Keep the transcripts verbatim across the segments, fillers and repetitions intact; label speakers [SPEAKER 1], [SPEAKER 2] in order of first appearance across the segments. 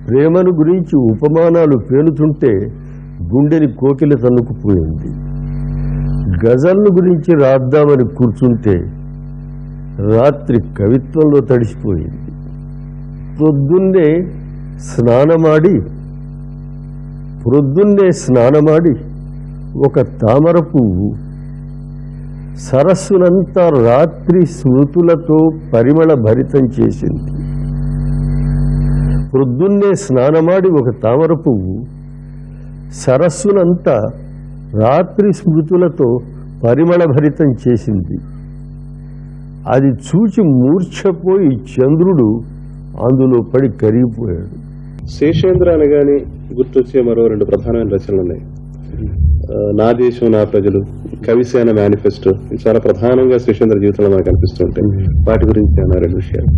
[SPEAKER 1] ప్రేమను గురించి ఉపమానాలు పేలుతుంటే గుండెని కోకిల తన్నుకుపోయింది. గజల్ను గురించి రాద్దామని కూర్చుంటే రాత్రి కవిత్వంలో తడిసిపోయింది. పొద్దున్నే స్నానమాడి ప్రొద్దున్నే స్నానమాడి ఒక తామర పువ్వు సరస్సునంతా రాత్రి స్మృతులతో పరిమళ భరితం చేసింది. ప్రొద్దున్నే స్నానమాడి ఒక తామర పువ్వు సరస్సునంతా రాత్రి స్మృతులతో పరిమళ భరితం చేసింది. అది చూచి మూర్ఛపోయి చంద్రుడు అందులో పడి కరిగిపోయాడు.
[SPEAKER 2] శేషేంద్ర అనగానే గుర్తొచ్చే మరో రెండు ప్రధానమైన రచనలు ఉన్నాయి. నా దేశం నా ప్రజలు, కవిసేన మేనిఫెస్టో, చాలా ప్రధానంగా శేషేంద్ర జీవితంలో మనకు కనిపిస్తుంటాయి. వాటి గురించి అన్న రెండు విషయాలు.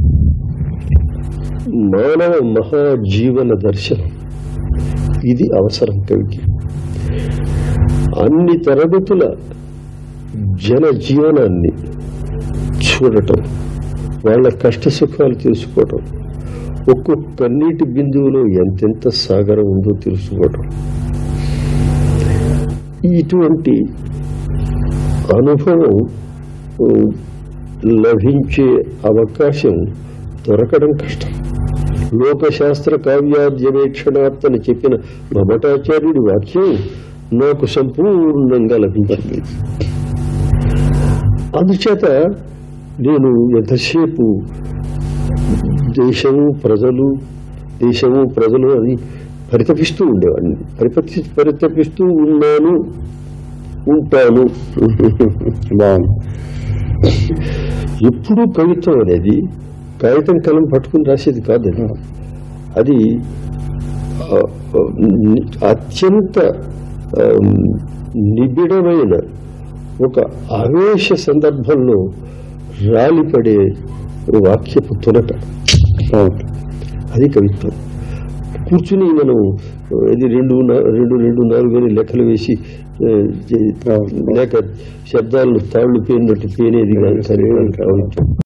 [SPEAKER 1] మానవ మహాజీవన దర్శనం ఇది అవసరం కవికి. అన్ని తరగతుల జన జీవనాన్ని చూడటం, వాళ్ళ కష్ట సుఖాలు తెలుసుకోవటం, ఒక్కొక్క నీటి బిందువులో ఎంతెంత సాగరం ఉందో తెలుసుకోవటం, ఇటువంటి అనుభవం లభించే అవకాశం దొరకడం కష్టం. లోకశాస్త్ర కావ్యాద్యమేక్షణాత్ అని చెప్పిన మమటాచార్యుడి వాక్యం నాకు సంపూర్ణంగా లభించింది. అందుచేత నేను ఎంతసేపు దేశము ప్రజలు దేశము ప్రజలు అని పరితపిస్తూ ఉండేవాడిని. పరిపతి పరితపిస్తూ ఉన్నాను, ఉంటాను. బాగుంది. ఎప్పుడూ కవిత్వం అనేది కాగితం కలం పట్టుకుని రాసేది కాదండి. అది అత్యంత నిబిడమైన ఒక ఆవేశ సందర్భంలో రాలిపడే వాక్యపు తునక, అది కవిత్వం. కూర్చుని మనం ఇది రెండు రెండు రెండు నాలుగు అని లెక్కలు వేసి లేక శబ్దాలను తాళ్లు పేరినట్టు పేనేది కానీ కవిత్వం.